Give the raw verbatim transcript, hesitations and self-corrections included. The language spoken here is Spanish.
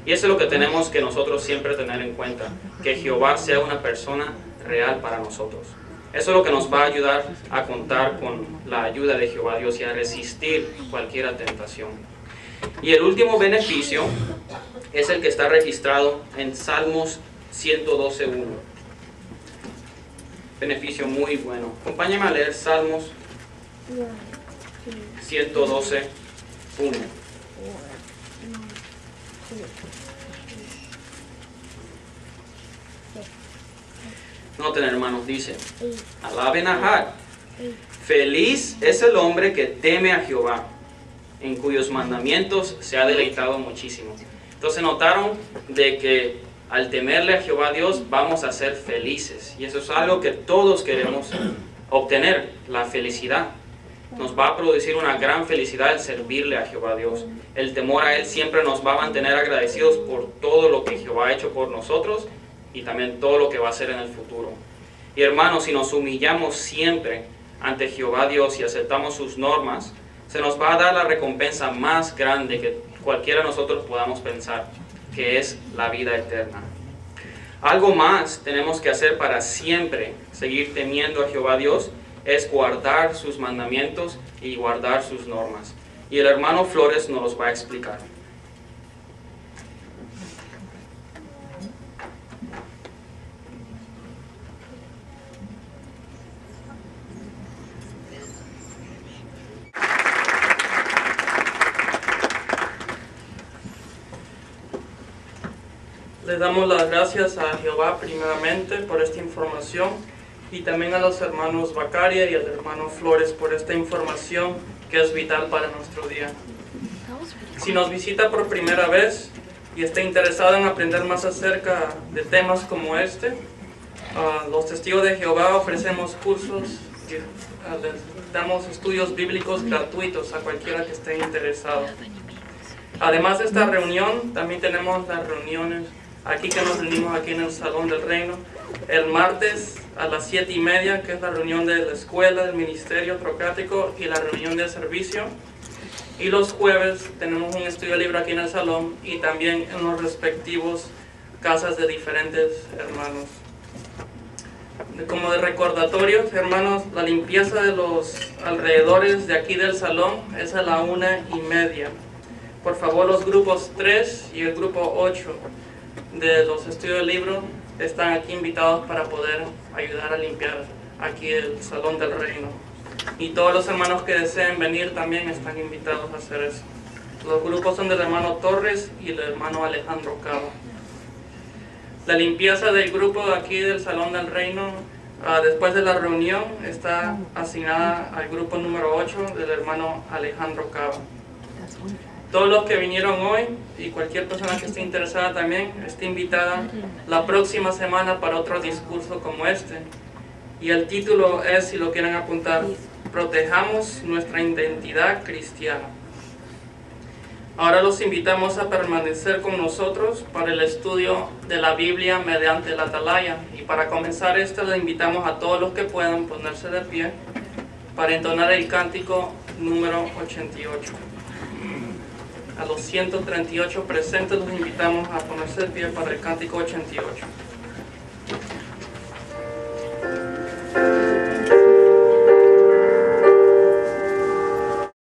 Y eso es lo que tenemos que nosotros siempre tener en cuenta, que Jehová sea una persona real para nosotros. Eso es lo que nos va a ayudar a contar con la ayuda de Jehová Dios y a resistir cualquier tentación. Y el último beneficio es el que está registrado en Salmos ciento doce uno. Beneficio muy bueno. Acompáñame a leer Salmos ciento doce uno. Noten, hermanos, dice: alaben a Jah. Feliz es el hombre que teme a Jehová, en cuyos mandamientos se ha deleitado muchísimo. Entonces notaron de que al temerle a Jehová Dios vamos a ser felices. Y eso es algo que todos queremos obtener, la felicidad. Nos va a producir una gran felicidad el servirle a Jehová Dios. El temor a Él siempre nos va a mantener agradecidos por todo lo que Jehová ha hecho por nosotros y también todo lo que va a hacer en el futuro. Y hermanos, si nos humillamos siempre ante Jehová Dios y aceptamos sus normas, se nos va a dar la recompensa más grande que cualquiera de nosotros podamos pensar, que es la vida eterna. Algo más tenemos que hacer para siempre seguir temiendo a Jehová Dios, es guardar sus mandamientos y guardar sus normas. Y el hermano Flores nos los va a explicar. Le damos las gracias a Jehová primeramente por esta información y también a los hermanos Bacaria y al hermano Flores por esta información que es vital para nuestro día. Si nos visita por primera vez y está interesado en aprender más acerca de temas como este, uh, los Testigos de Jehová ofrecemos cursos y uh, les damos estudios bíblicos gratuitos a cualquiera que esté interesado. Además de esta reunión, también tenemos las reuniones aquí que nos reunimos aquí en el Salón del Reino, el martes a las siete y media, que es la reunión de la escuela, del ministerio trocático y la reunión de servicio. Y los jueves tenemos un estudio libre aquí en el salón y también en los respectivos casas de diferentes hermanos. Como de recordatorios, hermanos, la limpieza de los alrededores de aquí del salón es a la una y media. Por favor, los grupos tres y el grupo ocho de los estudios del libro están aquí invitados para poder ayudar a limpiar aquí el Salón del Reino. Y todos los hermanos que deseen venir también están invitados a hacer eso. Los grupos son del hermano Torres y el hermano Alejandro Cabo. La limpieza del grupo aquí del Salón del Reino, uh, después de la reunión, está asignada al grupo número ocho del hermano Alejandro Cabo. Todos los que vinieron hoy y cualquier persona que esté interesada también está invitada la próxima semana para otro discurso como este. Y el título es, si lo quieren apuntar, Protejamos nuestra identidad cristiana. Ahora los invitamos a permanecer con nosotros para el estudio de la Biblia mediante la atalaya. Y para comenzar esto, les invitamos a todos los que puedan ponerse de pie para entonar el cántico número ochenta y ocho. A los ciento treinta y ocho presentes los invitamos a ponerse de pie para el cántico ochenta y ocho.